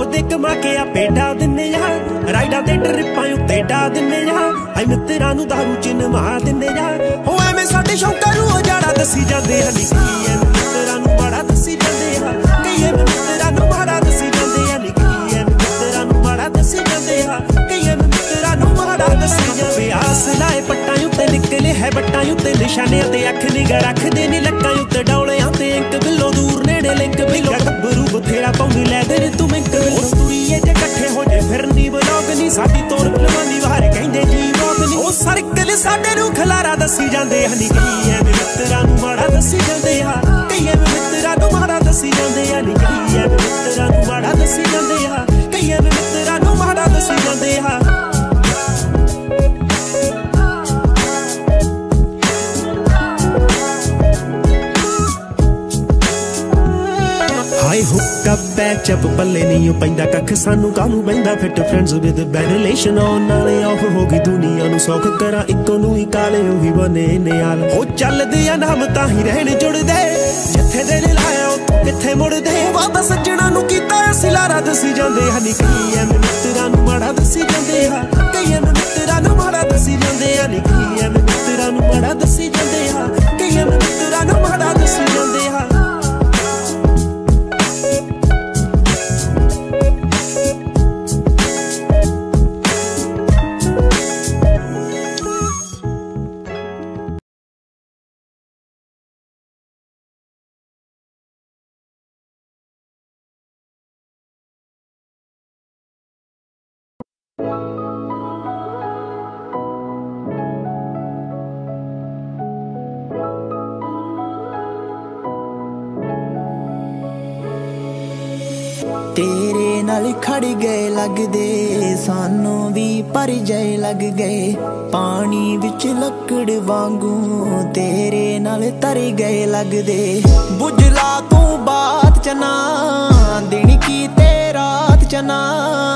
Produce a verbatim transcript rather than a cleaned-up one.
ਆਪਦੇ ਕਮਾ ਕੇ ਆਪੇ ਡਾ ਦਿੰਨੇ ਆ, ਰਾਈਡਾਂ ਤੇ ਟਰਿਪਾਂ ਉੱਤੇ ਡਾ ਦਿੰਨੇ ਆ, ਐ ਮਿੱਤਰਾਂ ਨੂੰ ਦਾਰੂ ਚ ਨਵਾ ਦਿੰਨੇ ਆ। ਹੋ ਐਵੇਂ ਸਾਡੇ ਸ਼ੌਕਾਂ ਨੂੰ ਉਜਾੜਾ ਦੱਸੀ ਜਾਂਦੇ ਹਨ, ਕੀ ਐ ਮਿੱਤਰਾਂ ਨੂੰ ਮਾੜਾ ਦੱਸੀ ਜਾਂਦੇ ਆ, ਕਈ ਐ ਮਿੱਤਰਾਂ ਨੂੰ ਮਾੜਾ ਦੱਸੀ ਜਾਂਦੇ ਆ, ਕੀ ਐ ਮਿੱਤਰਾਂ ਨੂੰ ਮਾੜਾ ਦੱਸੀ ਜਾਂਦੇ ਆ, ਕਈ ਐ ਮਿੱਤਰਾਂ ਨੂੰ ਮਾੜਾ ਦੱਸੀ ਜਾਂਦੇ। ਆਸ ਲਾਏ ਪੱਟਾਂ ਉੱਤੇ ਨਿਕਲੇ ਹੈ ਬੱਟਾਂ ਉੱਤੇ ਨਿਸ਼ਾਨਿਆਂ ਤੇ ਅੱਖ ਨਿਗਾ ਰੱਖਦੇ ਨੇ, ਲੱਕਾਂ ਉੱਤੇ ਡੌਲਿਆਂ ਤੇ ਇੰਕ ਬਿੱਲੋ ਦੂਰ ਨੇੜੇ ਲਿੰਕ ਬਿੱਲੋ ਗੱਭਰੂ ਬਥੇਰਾ ਪਾਉਂਦੀ ਲੈ ਦੇ ਤੂੰ ਮਿੰਕ ਬਿੱਲੋ ਤੁਰੀਏ ਜੇ ਇਕੱਠੇ ਹੋ ਜੇ ਫਿਰ ਨੀ ਬਲੌਗ ਨੀ ਸਾਡੀ ਤੋਰ ਫਿਲਮਾਂ ਵਾਰ ਕਹਿੰਦੇ ਜੀ ਰੋਕ ਨੀ। ਉਹ ਸਰਕਲ ਸਾਡੇ ਨੂੰ ਖਲਾਰਾ ਦੱਸੀ ਜਾਂਦੇ ਹਨ, ਕੀ ਐਵੇਂ ਮਿੱਤਰਾਂ ਨੂੰ ਮਾੜਾ ਦੱਸੀ ਜਾਂਦੇ ਆ, ਕਈ ਐਵੇਂ ਮਿੱਤਰਾਂ ਨੂੰ ਮਾੜਾ ਦੱਸੀ ਜਾਂਦੇ ਆ, ਕਈ ਐਵੇਂ ਮਿੱਤਰਾਂ ਨੂੰ ਮਾੜਾ ਦੱਸੀ ਜਾਂਦੇ ਆ, ਕਈ ਐਵੇਂ ਮਿੱਤਰਾਂ ਨੂੰ ਮਾੜਾ ਦੱਸੀ ਜਾਂਦੇ ਆ। ਹਾਈ ਹੁੱਕਾ ਪੈਚ ਅਪ ਬੱਲੇ ਨਹੀਂ ਪੈਂਦਾ ਕੱਖ ਸਾਨੂੰ ਕਾਹਨੂੰ ਬਹਿੰਦਾ, fit friends with bad relation on ਨਾਲੇ ਆਫ ਹੋ ਗਈ ਦੁਨੀਆ ਨੂੰ ਸੌਖ ਕਰਾਂ ਇੱਕੋ ਨੂੰ ਹੀ ਕਾਲੇ ਉਹੀ ਬਨੇ ਨਿਆਲ। ਉਹ ਚੱਲਦੇ ਆ ਨਾਮ ਤਾਂ ਹੀ ਰਹਿਣ ਜੁੜਦੇ, ਜਿੱਥੇ ਦਿਲ ਲਾਇਆ ਉੱਥੋਂ ਕਿੱਥੇ ਮੁੜਦੇ, ਵਾਦਾ ਸੱਜਣਾ ਨੂੰ ਕੀਤਾ ਅਸੀਂ ਲਾਰਾ ਦੱਸੀ ਜਾਂਦੇ ਹਨ, ਕਈ ਐਵੇਂ ਮਿੱਤਰਾਂ ਨੂੰ ਮਾੜਾ ਦੱਸੀ ਜਾਂਦੇ ਆ, ਕਈ ਐਵੇਂ ਮਿੱਤਰਾਂ ਨੂੰ ਮਾੜਾ ਦੱਸੀ ਜਾਂਦੇ ਆ, ਕਈ ਐਵੇਂ ਮਿੱਤਰਾਂ ਨੂੰ ਮਾੜਾ ਦੱਸੀ ਜਾਂਦੇ ਆ, ਕਈ ਐਵੇਂ ਮਿੱਤਰਾਂ ਨੂੰ ਮਾੜਾ ਦੱਸੀ ਜਾਂਦੇ ਆ। तेरे नाल खड़ गए लगदे सानू भी पर जाए लग गए, पानी विच लकड़ वांगू तेरे नाल तर गए लगदे। बुझला तू बात चना दिन की ते रात चना,